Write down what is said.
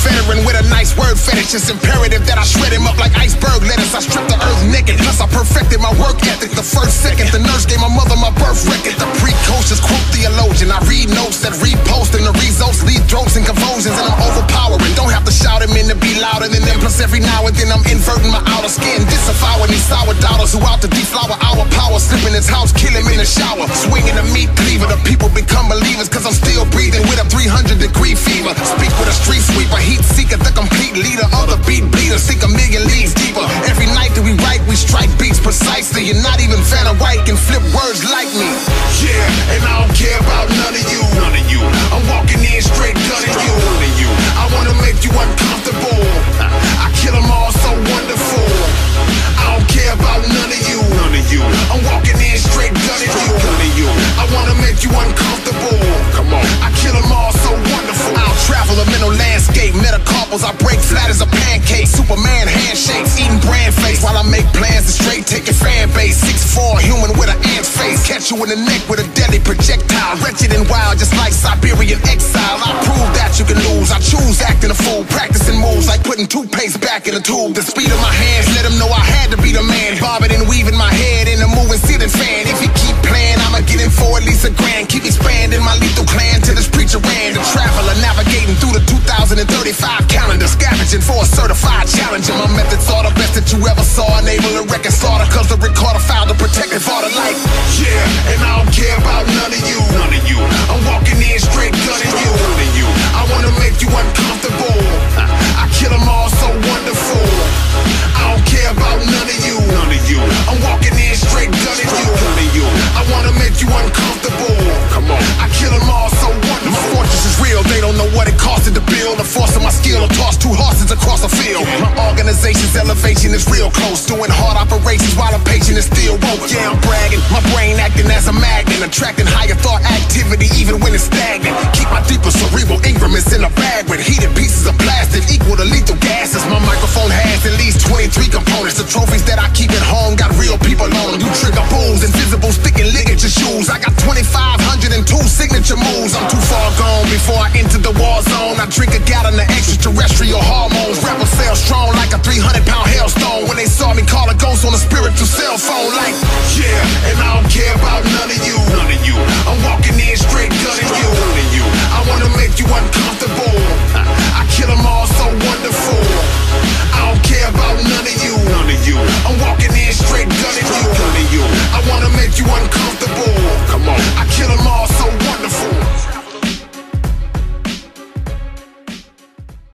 veteran with a nice word fetish. It's imperative that I shred him up like iceberg lettuce. I strip the earth naked, plus I perfected my work ethic. The first second, the nurse gave my mother my birth record. The precocious quote theologian. I read notes that repost, and the results lead throats and convulsions, and I'm overpowering. Don't have to shout him in to be louder than them. Plus every now and then I'm inverting my outer skin, disavowing these sour doubters who out to deflower our power. Slip in his house, kill him in the shower. Swinging a meat cleaver, the people become believers, cause I'm still breathing with a 300-degree fever. Speak with a street sweeper, heat seeker, the complete leader of the beat bleeder. Sink a million leagues deeper. Every night that we write, we strike beats precisely, and not even Vanna White can flip words like me. Yeah, and I don't care about none of you. None of you. I'm walking in straight gunning you. I wanna make you uncomfortable. I kill them all so wonderful. I don't care about none of you. None of you. I'm walking in straight gunning you. I wanna make you uncomfortable. Come on. I kill them all so wonderful. I'll travel a mental landscape, metacarpals. I break flat as a pancake. Superman handshakes, eating bran face while I make plans to straight take your fan base. 6'4", human with an ant's face. Catch you in the neck with a deadly projectile. Wretched and wild, just like Siberian exile. I prove that you can lose. I choose acting a fool, practicing moves like putting toothpaste back in a tube. The speed of my hands let him know I had to be the man. Bobbing and weaving my head in a moving ceiling fan. If he keep playing, I'ma get him for at least $1,000. Keep expanding my lethal clan till this preacher ran. The traveler navigating through the 2035 calendar, scavenging for a certified challenger. My methods are the best that you ever saw, enable a record slaughter, cause the recorder filed a protective order like. Yeah, and I don't care about none of you. None of you. I'm walking in straight gunning you. I wanna make you uncomfortable. I kill them all so wonderful. I don't care about none of you. None of you. I'm walking in straight gunning you. I wanna make you uncomfortable. Come on. I kill them all so wonderful. My fortress is real, they don't know what it costed to build. The force of my skill will toss 2 horses across a field. My organization's elevation is real close. Doing hard operations while the patient is still woke. Yeah, I'm bragging. My brain acting as a magnet, attracting higher thought activity even when it's stagnant. Keep my deeper cerebral increments in a bag with heated pieces of plastic equal to lethal gases. My microphone has at least 23 components. The trophies that I keep at home got real people on them. You trigger bulls, invisible sticking ligature shoes. I got 2,502 signature moves. I'm too far gone before I enter the war zone. I drink a